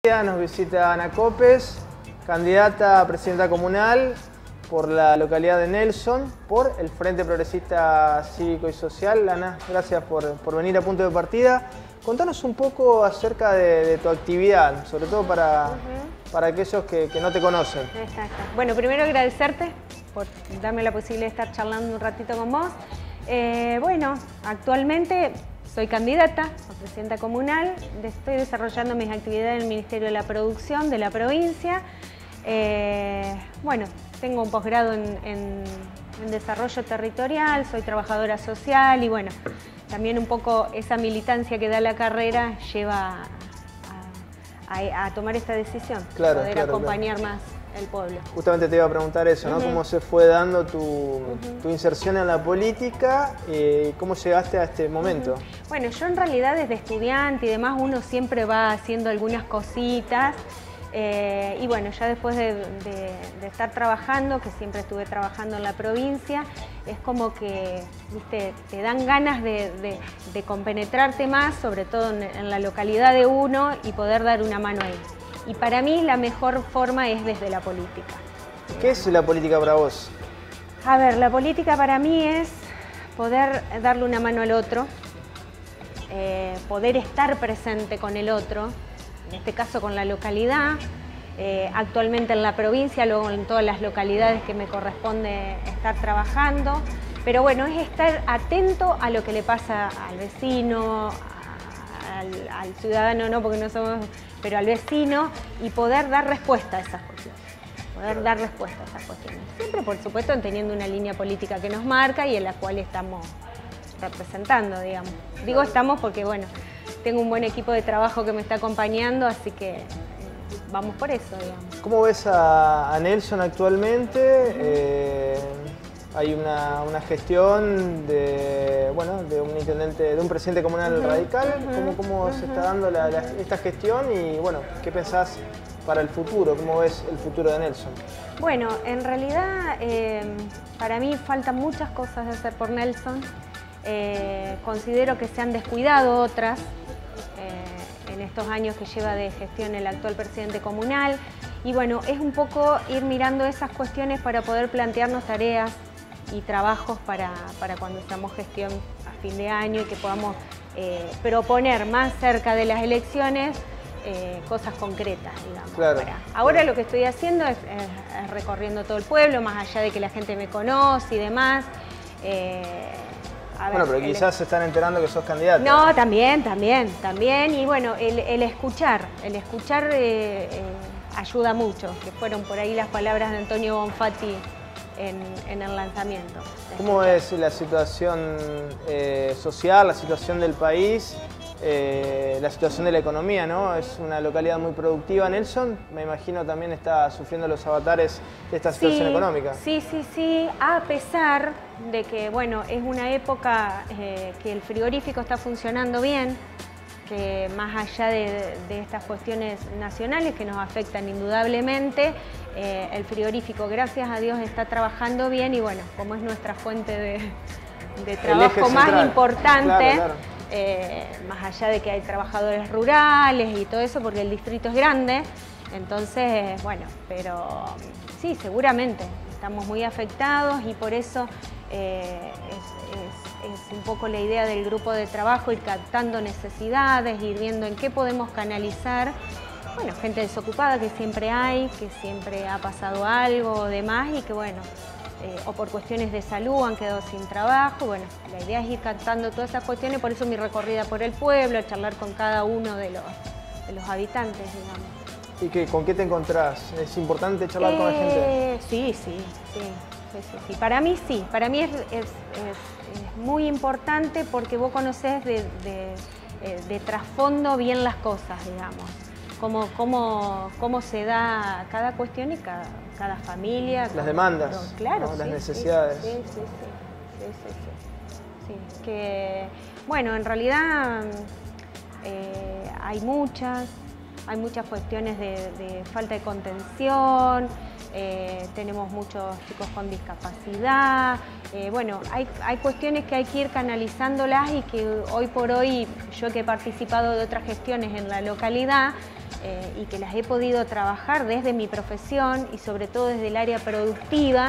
Nos visita Ana Copes, candidata a presidenta comunal por la localidad de Nelson, por el Frente Progresista Cívico y Social. Ana, gracias por venir a Punto de Partida. Contanos un poco acerca de tu actividad, sobre todo para aquellos que no te conocen. Exacto. Bueno, primero agradecerte por darme la posibilidad de estar charlando un ratito con vos. Bueno, actualmente soy candidata a presidenta comunal, estoy desarrollando mis actividades en el Ministerio de la Producción de la provincia. Bueno, tengo un posgrado en desarrollo territorial, soy trabajadora social y bueno, también un poco esa militancia que da la carrera lleva a tomar esta decisión, poder acompañar más el pueblo. Justamente te iba a preguntar eso, ¿no? ¿Cómo se fue dando tu inserción en la política? ¿Cómo llegaste a este momento? Bueno, yo en realidad desde estudiante y demás uno siempre va haciendo algunas cositas y bueno, ya después de estar trabajando, que siempre estuve trabajando en la provincia, es como que, viste, te dan ganas de compenetrarte más, sobre todo en la localidad de uno y poder dar una mano ahí. Y para mí la mejor forma es desde la política. ¿Qué es la política para vos? A ver, la política para mí es poder darle una mano al otro, poder estar presente con el otro, en este caso con la localidad, actualmente en la provincia, luego en todas las localidades que me corresponde estar trabajando. Pero bueno, es estar atento a lo que le pasa al vecino, al ciudadano, no porque no somos, pero al vecino, y poder dar respuesta a esas cuestiones. Siempre, por supuesto, teniendo una línea política que nos marca y en la cual estamos representando, digamos. Digo estamos porque, bueno, tengo un buen equipo de trabajo que me está acompañando, así que vamos por eso, digamos. ¿Cómo ves a Nelson actualmente? Hay una gestión de un intendente, de un presidente comunal radical. ¿Cómo se está dando esta gestión? Y bueno, ¿qué pensás para el futuro? ¿Cómo ves el futuro de Nelson? Bueno, en realidad para mí faltan muchas cosas de hacer por Nelson. Considero que se han descuidado otras en estos años que lleva de gestión el actual presidente comunal. Y bueno, es un poco ir mirando esas cuestiones para poder plantearnos tareas y trabajos para cuando estamos gestión a fin de año y que podamos proponer más cerca de las elecciones cosas concretas, digamos. Claro. Ahora lo que estoy haciendo es recorriendo todo el pueblo, más allá de que la gente me conoce y demás. Bueno, pero quizás se están enterando que sos candidata. No, también. Y bueno, el escuchar ayuda mucho, que fueron por ahí las palabras de Antonio Bonfatti en el lanzamiento. ¿Cómo es la situación social, la situación del país, la situación de la economía, ¿no? Es una localidad muy productiva. Nelson, me imagino, también está sufriendo los avatares de esta situación económica. Sí, a pesar de que, bueno, es una época que el frigorífico está funcionando bien, que más allá de estas cuestiones nacionales que nos afectan indudablemente, el frigorífico, gracias a Dios, está trabajando bien y bueno, como es nuestra fuente de trabajo más importante, claro. Más allá de que hay trabajadores rurales y todo eso, porque el distrito es grande, entonces, bueno, pero sí, seguramente estamos muy afectados y por eso es un poco la idea del grupo de trabajo, ir captando necesidades, ir viendo en qué podemos canalizar. Bueno, gente desocupada que siempre hay, que siempre ha pasado algo o demás y que bueno, o por cuestiones de salud han quedado sin trabajo. Bueno, la idea es ir captando todas esas cuestiones, por eso mi recorrida por el pueblo, charlar con cada uno de los habitantes, digamos. ¿Y con qué te encontrás? ¿Es importante charlar con la gente? Sí. Para mí sí, para mí es muy importante porque vos conocés de trasfondo bien las cosas, digamos. Cómo se da cada cuestión y cada familia. Las demandas, claro, ¿no? Las necesidades. Sí, que, bueno, en realidad hay muchas cuestiones de falta de contención, tenemos muchos chicos con discapacidad, bueno, hay cuestiones que hay que ir canalizándolas y que hoy por hoy, yo que he participado de otras gestiones en la localidad y que las he podido trabajar desde mi profesión y sobre todo desde el área productiva,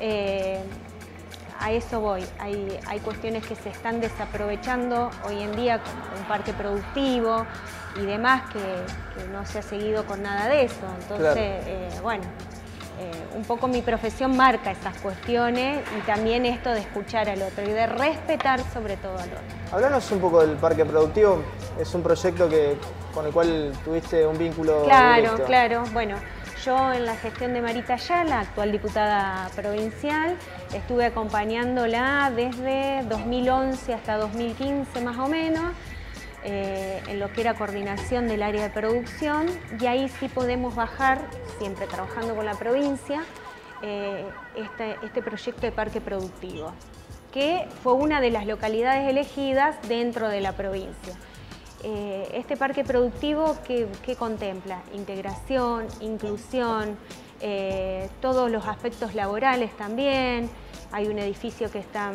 a eso voy. Hay cuestiones que se están desaprovechando hoy en día, como un parque productivo y demás, que no se ha seguido con nada de eso. Entonces, claro. Bueno, un poco mi profesión marca esas cuestiones y también esto de escuchar al otro y de respetar sobre todo al otro. Háblanos un poco del parque productivo. Es un proyecto con el cual tuviste un vínculo directo. Claro. Bueno, yo en la gestión de Marita Ayala, actual diputada provincial, estuve acompañándola desde 2011 hasta 2015 más o menos, en lo que era coordinación del área de producción, y ahí sí podemos bajar, siempre trabajando con la provincia, este proyecto de parque productivo, que fue una de las localidades elegidas dentro de la provincia. Este parque productivo que contempla integración, inclusión, todos los aspectos laborales también. Hay un edificio que está,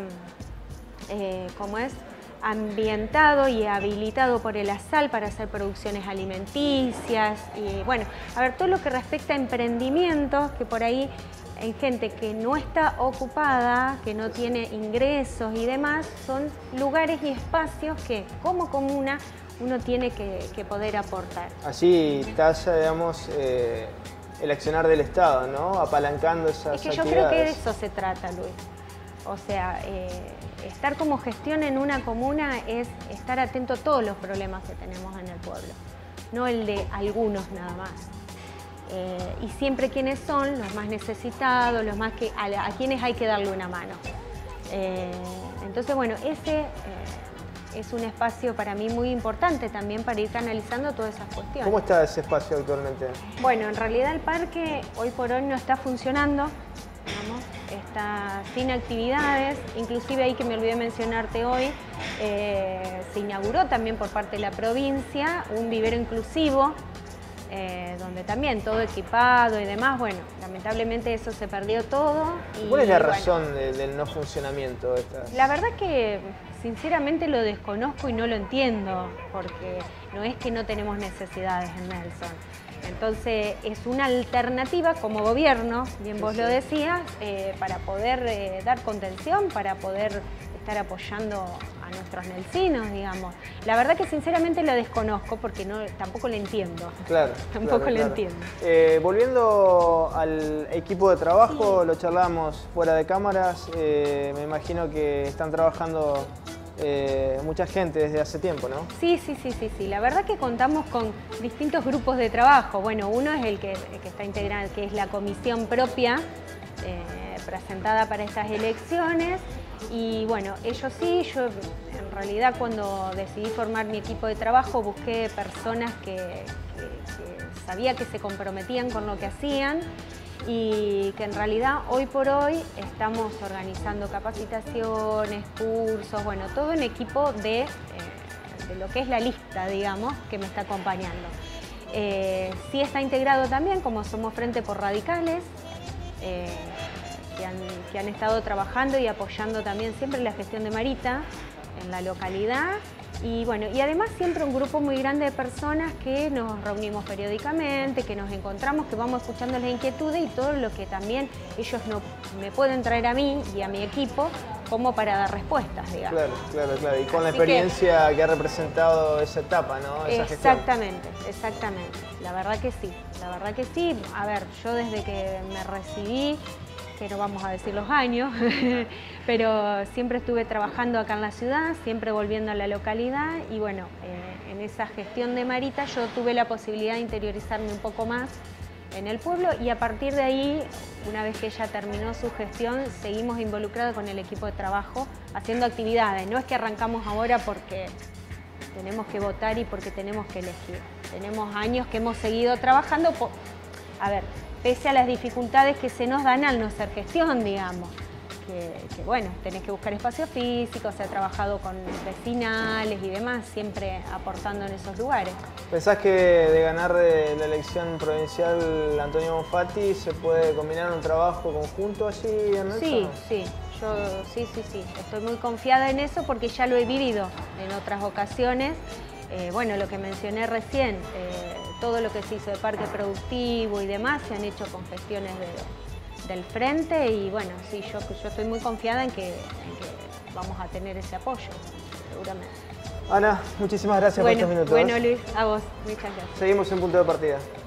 ambientado y habilitado por el ASAL para hacer producciones alimenticias y bueno, a ver, todo lo que respecta a emprendimientos, que por ahí hay gente que no está ocupada, que no tiene ingresos y demás, son lugares y espacios que como comuna uno tiene que poder aportar. Así talla, digamos, el accionar del Estado, ¿no? Apalancando esas actividades. Es que yo creo que de eso se trata, Luis. O sea, estar como gestión en una comuna es estar atento a todos los problemas que tenemos en el pueblo, no el de algunos nada más. Y siempre quiénes son los más necesitados, los más a quienes hay que darle una mano. Entonces, bueno, ese es un espacio para mí muy importante también para ir canalizando todas esas cuestiones. ¿Cómo está ese espacio actualmente? Bueno, en realidad el parque hoy por hoy no está funcionando, digamos, está sin actividades, inclusive ahí que me olvidé mencionarte hoy, se inauguró también por parte de la provincia un vivero inclusivo, donde también todo equipado y demás, bueno, lamentablemente eso se perdió todo. Y, ¿cuál es la razón del no funcionamiento de estas? La verdad que sinceramente lo desconozco y no lo entiendo, porque no es que no tenemos necesidades en Nelson. Entonces es una alternativa como gobierno, bien vos lo decías, para poder dar contención, para poder estar apoyando a nuestros nelsinos, digamos. La verdad que sinceramente lo desconozco porque tampoco lo entiendo. Claro. Tampoco lo entiendo. Volviendo al equipo de trabajo, sí. Lo charlamos fuera de cámaras, me imagino que están trabajando mucha gente desde hace tiempo, ¿no? Sí. La verdad que contamos con distintos grupos de trabajo. Bueno, uno es el que está integrado, que es la comisión propia presentada para estas elecciones. Y bueno, ellos sí, yo en realidad cuando decidí formar mi equipo de trabajo busqué personas que sabía que se comprometían con lo que hacían y que en realidad hoy por hoy estamos organizando capacitaciones, cursos, bueno, todo un equipo de lo que es la lista, digamos, que me está acompañando. Sí está integrado también, como somos Frente por Radicales, que han estado trabajando y apoyando también siempre la gestión de Marita en la localidad. Y bueno, y además siempre un grupo muy grande de personas que nos reunimos periódicamente, que nos encontramos, que vamos escuchando las inquietudes y todo lo que también ellos me pueden traer a mí y a mi equipo como para dar respuestas, digamos. Claro. Y con la experiencia que ha representado esa etapa, ¿no? Esa exactamente. La verdad que sí. A ver, yo desde que me recibí, que no vamos a decir los años, pero siempre estuve trabajando acá en la ciudad, siempre volviendo a la localidad y bueno, en esa gestión de Marita yo tuve la posibilidad de interiorizarme un poco más en el pueblo y a partir de ahí, una vez que ella terminó su gestión, seguimos involucrados con el equipo de trabajo haciendo actividades. No es que arrancamos ahora porque tenemos que votar y porque tenemos que elegir. Tenemos años que hemos seguido trabajando, pese a las dificultades que se nos dan al no ser gestión, digamos. bueno, tenés que buscar espacio físico, se ha trabajado con vecinales y demás, siempre aportando en esos lugares. ¿Pensás que de ganar de la elección provincial Antonio Bonfatti se puede combinar un trabajo conjunto allí en Nelson? Sí, sí. Yo sí, estoy muy confiada en eso porque ya lo he vivido en otras ocasiones. Bueno, lo que mencioné recién, todo lo que se hizo de parque productivo y demás se han hecho con gestiones del frente y bueno, sí, yo estoy muy confiada en que vamos a tener ese apoyo, seguramente. Ana, muchísimas gracias por estos minutos. Bueno, Luis, a vos, muchas gracias. Seguimos en Punto de Partida.